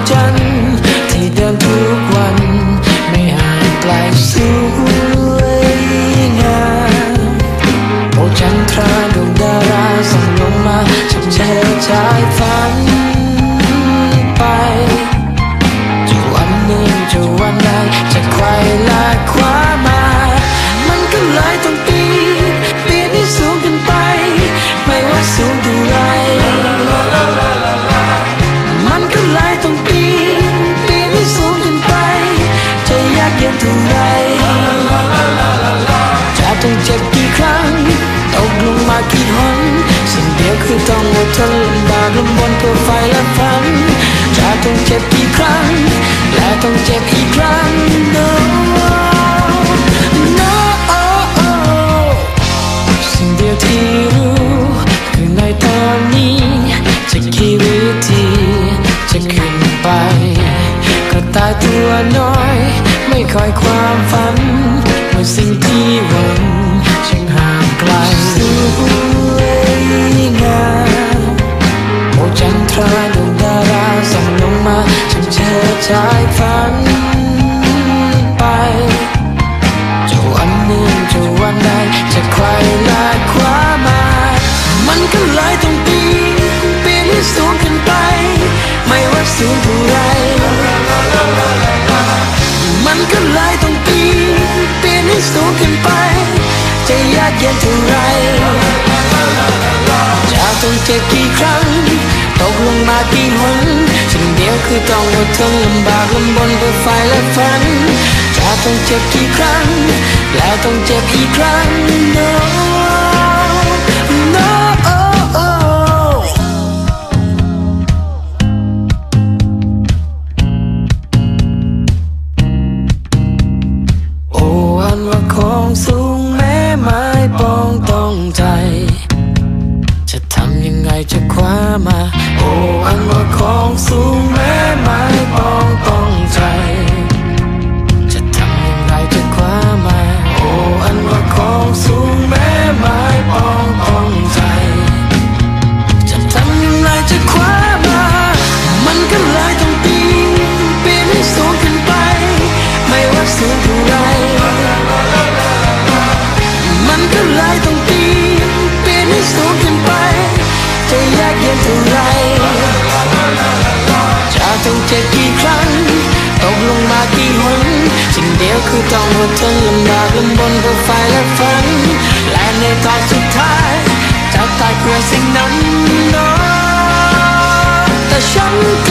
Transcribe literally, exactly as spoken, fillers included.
จันทร์ที่เดินทุกวันไม่ห่างไกลสวยงามโอ้จันทราดวงดาราส่องลงมาฉันเชื่อใจฝันไปจะวันหนึ่งจะวันใดจะใครละคว้ามามันก็เลยต้องปีนปีนให้สูงขึ้นไปไม่ว่าสูงเท่าไรมันก็เลยต้องปีนปีนให้สูงขึ้นไปจะยากเย็นเท่าไรจะต้องเจ็บกี่ครั้งตกลงมากี่หนสิ่งเดียวคือต้องอดทนลำบากลำบนเพื่อไฟและฝันจะต้องเจ็บกี่ครั้งและต้องเจ็บอีกครั้ง no no สิ่งเดียวที่รู้คือในตอนนี้จะกี่วิธีจะขึ้นไปก็ตายตัวน้อยไม่คอยความฝันเมื่อสิ่งที่หวังจึงห่างไกลสวยงามโอ้จันทราดวงดาราส่องลงมาฉันเชื่อใจฝันไปจะวันหนึ่งจะวันใดจะใครละคว้ามามันก็เลยต้องปีนปีนให้สูงขึ้นไปไม่ว่าสูงเท่าไรมันก็เลยต้องปีนปีนให้สูงขึ้นไปจะยากเย็นเท่าไรจะต้องเจ็บกี่ครั้งตกลงมากี่หนสิ่งเดียวคือต้องอดทนลำบากลำบนเพื่อไฟและฝันจะต้องเจ็บกี่ครั้งแล้วต้องเจ็บอีกครั้ง no no โอ้อันว่าของสูงแม้ไม้ปองต้องใจจะทำยังไงจะคว้ามาโอ้อันว่าของสูงแม้ไม้ปองต้องใจจะทำยังไงจะคว้ามาโอ้อันว่าของสูงแม้ไม้ปองต้องใจจะทำยังไงจะคว้ามามันก็เลยต้องปีนปีนให้สูงขึ้นไปไม่ว่าสูงเท่าไรมันก็เลยต้องปีนปีนให้สูงขึ้นไปจะยากเย็นเท่าไรจะต้องเจ็บกี่ครั้งตกลงมากี่หนสิ่งเดียวคือต้องอดทนลำบากลำบนเพื่อไฟและฝันและในตอนสุดท้ายจะตายเพื่อสิ่งนั้นเนาะแต่ฉัน